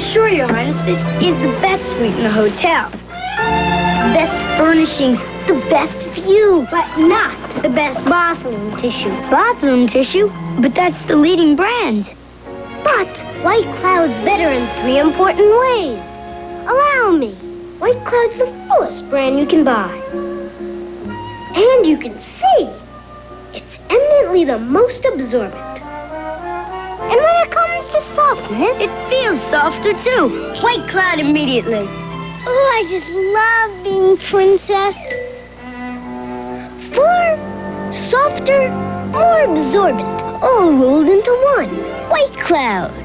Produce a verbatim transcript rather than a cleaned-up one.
Sure, Your Highness, this is the best suite in the hotel. The best furnishings, the best view, but not the best bathroom tissue. Bathroom tissue? But that's the leading brand. But White Cloud's better in three important ways. Allow me. White Cloud's the fullest brand you can buy. And you can see, it's eminently the most absorbent. And when it comes to softness, it feels softer too. White Cloud immediately. Oh, I just love being princess. Fuller, softer, more absorbent, all rolled into one. White Cloud.